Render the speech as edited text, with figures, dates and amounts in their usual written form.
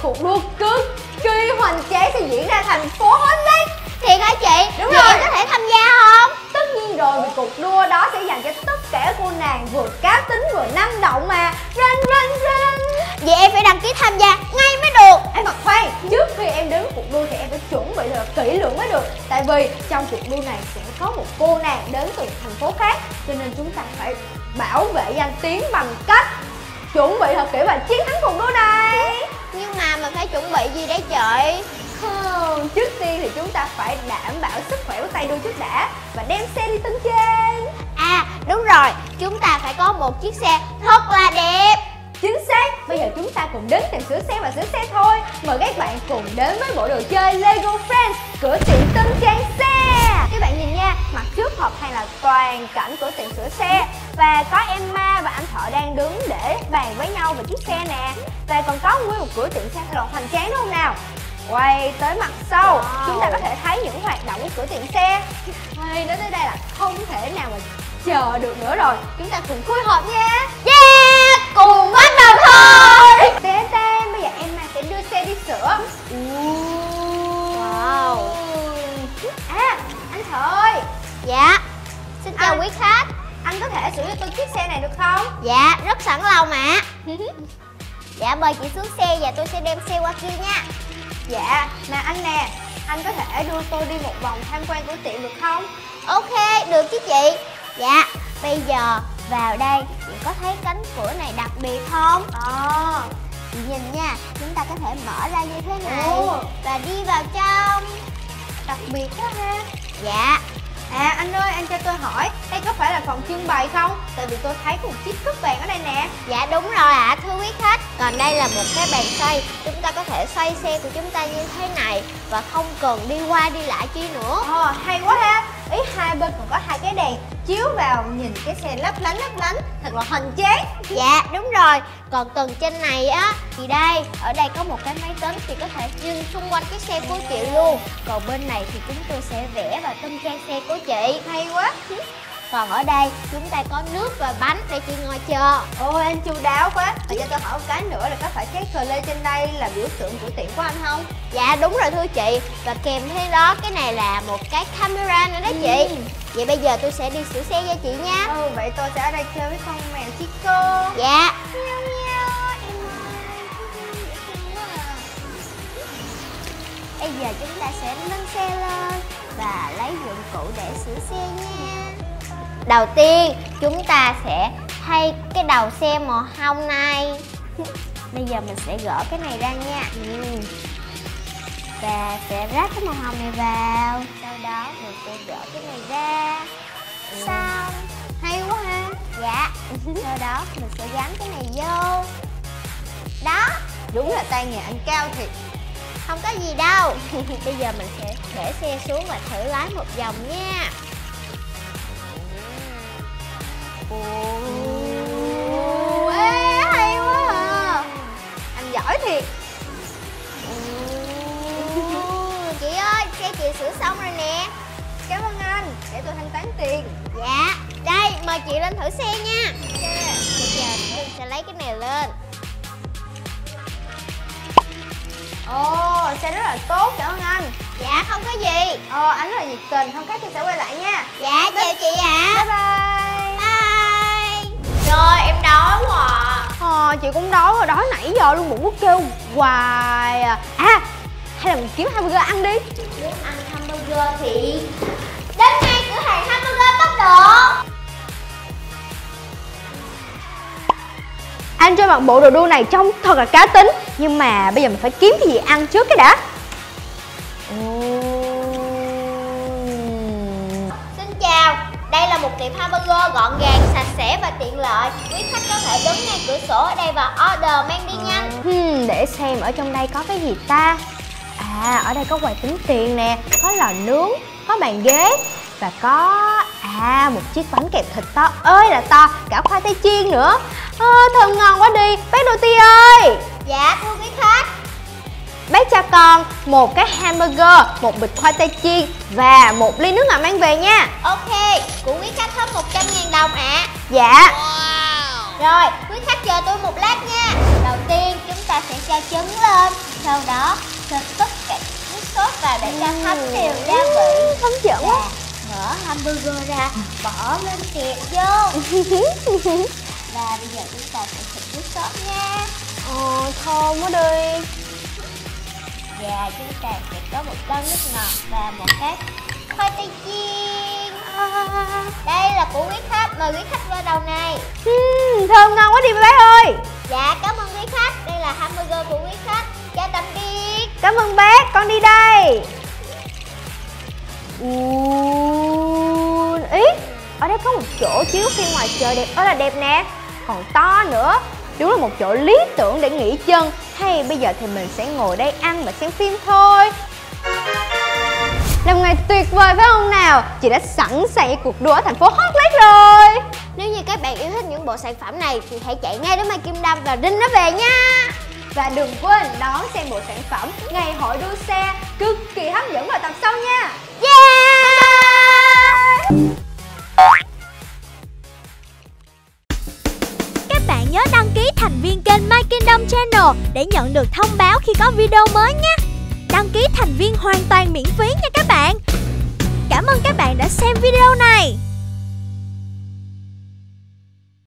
cuộc đua cực kỳ hoành tráng sẽ diễn ra thành phố Hollywood. Thiệt hả chị? Đúng Vậy rồi. em có thể tham gia không? Tất nhiên rồi, vì cuộc đua đó sẽ dành cho tất cả cô nàng vừa cá tính vừa năng động mà. Run. Vậy em phải đăng ký tham gia ngay mới được. Em mà khoan, trước khi em đến cuộc đua thì em phải chuẩn bị thật là kỹ lưỡng mới được. Tại vì trong cuộc đua này sẽ có một cô nàng đến từ thành phố khác, cho nên chúng ta phải bảo vệ danh tiếng bằng cách chuẩn bị thật kỹ và chiến thắng cuộc đua này. Nhưng mà mình phải chuẩn bị gì đấy chị? Trước tiên thì chúng ta phải đảm bảo sức khỏe của tay đua trước đã và đem xe đi tấn trên. À đúng rồi, chúng ta phải có một chiếc xe thật là đẹp. Chính xác, bây giờ chúng ta cùng đến tiệm sửa xe và sửa xe thôi. Mời các bạn cùng đến với bộ đồ chơi Lego Friends, cửa tiệm tân trang xe. Các bạn nhìn nha, mặt trước hộp hay là toàn cảnh của tiệm sửa xe. Và có Emma và anh thợ đang đứng để bàn với nhau về chiếc xe nè. Và còn có nguyên một cửa tiệm xe thật là hoành tráng đúng không nào? Quay tới mặt sau, chúng ta có thể thấy những hoạt động của cửa tiệm xe. Nói tới đây là không thể nào mà chờ được nữa rồi. Chúng ta cùng khui hộp nha. Yeah, cùng bắt đầu thôi. Tên bây giờ Emma sẽ đưa xe đi sửa. Wow. À, anh thợ ơi. Dạ, xin chào quý khách. Anh có thể sửa cho tôi chiếc xe này được không? Dạ, rất sẵn lòng ạ. Dạ, mời chị xuống xe và tôi sẽ đem xe qua kia nha. Dạ, mà anh nè, anh có thể đưa tôi đi một vòng tham quan của tiệm được không? Ok, được chứ chị. Dạ, bây giờ vào đây, chị có thấy cánh cửa này đặc biệt không? Chị nhìn nha, chúng ta có thể mở ra như thế này và đi vào trong. Đặc biệt quá ha. Dạ. À anh ơi, anh cho tôi hỏi, đây có phải là phòng trưng bày không? Tại vì tôi thấy có một chiếc cúp vàng ở đây nè. Dạ đúng rồi ạ, thưa quý khách. Còn đây là một cái bàn xoay. Chúng ta có thể xoay xe của chúng ta như thế này và không cần đi qua đi lại chi nữa. Hay quá ha. Ý hai bên còn có hai cái đèn chiếu vào nhìn cái xe lấp lánh thật là hoành tráng. Dạ đúng rồi. Còn tầng trên này á thì đây, ở đây có một cái máy tính, thì có thể nhìn xung quanh cái xe của chị luôn. Còn bên này thì chúng tôi sẽ vẽ và tân trang xe của chị. Hay quá. Còn ở đây chúng ta có nước và bánh để chị ngồi chờ. Ôi anh chu đáo quá. Và cho tôi hỏi một cái nữa là có phải cái cờ lê trên đây là biểu tượng của tiệm của anh không? Dạ đúng rồi thưa chị. Và kèm theo đó cái này là một cái camera nữa đó chị. Vậy bây giờ tôi sẽ đi sửa xe cho chị nha. Vậy tôi sẽ ở đây chơi với con mèo Chico. Dạ. Bây giờ chúng ta sẽ nâng xe lên và lấy dụng cụ để sửa xe nha. Đầu tiên chúng ta sẽ thay cái đầu xe màu hồng này. Bây giờ mình sẽ gỡ cái này ra nha. Và sẽ ráp cái màu hồng này vào. Sau đó mình sẽ gỡ cái này ra. Xong. Hay quá ha. Dạ. Sau đó mình sẽ gắn cái này vô. Đó. Đúng là tay nghề anh cao thiệt. Không có gì đâu. Bây giờ mình sẽ để xe xuống và thử lái một vòng nha. Hay quá à. Anh giỏi thiệt. Chị ơi, xe chị sửa xong rồi nè. Cảm ơn anh, để tôi thanh toán tiền. Dạ, đây, mời chị lên thử xe nha. Bây giờ mình sẽ lấy cái này lên. Xe rất là tốt, cảm ơn anh. Dạ, không có gì. Anh rất là nhiệt tình, không khác tôi sẽ quay lại nha. Dạ, chào chị ạ. Bye bye. Bye. Rồi, em đói quá à. Chị cũng đói rồi, đói nãy giờ luôn, bụng cứ kêu hoài à. Hay là mình kiếm hamburger ăn đi. Muốn ăn hamburger thì đến ngay cửa hàng hamburger tốc độ. Anh cho mặc bộ đồ đua này trông thật là cá tính. Nhưng mà bây giờ mình phải kiếm cái gì ăn trước cái đã. Xin chào, đây là một tiệm hamburger gọn gàng, sạch sẽ và tiện lợi. Quý khách có thể đứng ngay cửa sổ ở đây và order mang đi nhanh. Để xem ở trong đây có cái gì ta. Ở đây có quầy tính tiền nè, có lò nướng, có bàn ghế và có một chiếc bánh kẹp thịt to ơi là to, cả khoai tây chiên nữa. Thơm ngon quá đi. Bác Dorothy ơi. Dạ thưa quý khách. Bác cho con một cái hamburger, một bịch khoai tây chiên và một ly nước ngọt mang về nha. Ok, của quý khách hết 100.000 đồng ạ. Dạ. Rồi, quý khách chờ tôi một lát nha. Đầu tiên chúng ta sẽ cho trứng lên. Sau đó cho tất cả nước sốt vào để cho thấm đều gia vị. Hấp dẫn quá. Mở hamburger ra, bỏ lên kẹp vô. Và bây giờ chúng ta sẽ thịt nước sốt nha. Thơm quá đi. Và chúng ta sẽ có một cân nước ngọt và một cái khoai tây chiên. Đây là của quý khách, mời quý khách qua đầu này. Thơm ngon quá đi bé ơi. Dạ, cảm ơn quý khách. Đây là hamburger của quý khách. Chào tạm biệt. Cảm ơn bác, con đi đây. Ý, ở đây có một chỗ chiếu phim ngoài trời đẹp, là đẹp nè. Còn to nữa. Đúng là một chỗ lý tưởng để nghỉ chân. Hay bây giờ thì mình sẽ ngồi đây ăn và xem phim thôi. Là một ngày tuyệt vời phải không nào? Chị đã sẵn sàng cho cuộc đua ở thành phố Hot Lake rồi. Nếu như các bạn yêu thích những bộ sản phẩm này thì hãy chạy ngay đến Mai Kim Đâm và rinh nó về nha. Và đừng quên đón xem bộ sản phẩm Ngày hội đua xe cực kỳ hấp dẫn vào tập sau nha. Các bạn nhớ đăng ký thành viên kênh My Kingdom Channel để nhận được thông báo khi có video mới nhé. Đăng ký thành viên hoàn toàn miễn phí nha các bạn. Cảm ơn các bạn đã xem video này.